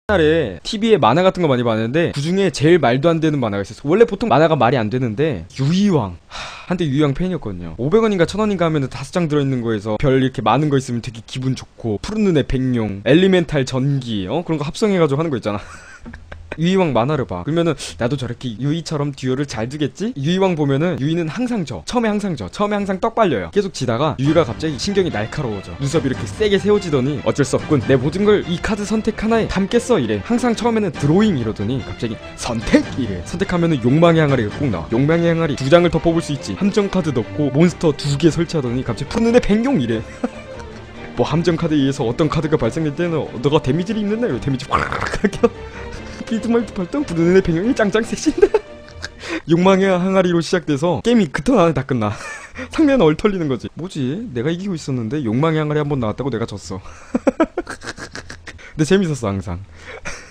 옛날에 TV에 만화 같은 거 많이 봤는데 그중에 제일 말도 안 되는 만화가 있었어. 원래 보통 만화가 말이 안 되는데 유이왕. 한때 유이왕 팬이었거든요. 500원인가 1000원인가 하면은 5장 들어있는 거에서 별 이렇게 많은 거 있으면 되게 기분 좋고, 푸른 눈의 백룡, 엘리멘탈 전기, 그런 거 합성해가지고 하는 거 있잖아. 유이왕 만화를 봐. 그러면은 나도 저렇게 유이처럼 듀오를 잘 두겠지? 유이왕 보면은 유이는 항상 처음에 항상 떡 발려요. 계속 지다가 유이가 갑자기 신경이 날카로워져. 눈썹이 이렇게 세게 세워지더니 어쩔 수 없군, 내 모든 걸 이 카드 선택 하나에 담겠어 이래. 항상 처음에는 드로잉 이러더니 갑자기 선택 이래. 선택하면은 욕망의 항아리가 꼭 나와. 욕망의 항아리 2장을 더 뽑을 수 있지. 함정 카드 넣고 몬스터 2개 설치하더니 갑자기 푸른 눈의 백룡 이래. 뭐 함정 카드에 의해서 어떤 카드가 발생될 때는 너가 데미지를 입는다 이러고 데미지 확 하게. 빌드말드 발동, 푸른 눈의 백룡이 짱짱 섹시인데. 욕망의 항아리로 시작돼서 게임이 그 턴 안에 다 끝나. 상대는 얼털리는 거지. 뭐지? 내가 이기고 있었는데 욕망의 항아리 한번 나왔다고 내가 졌어. 근데 재밌었어 항상.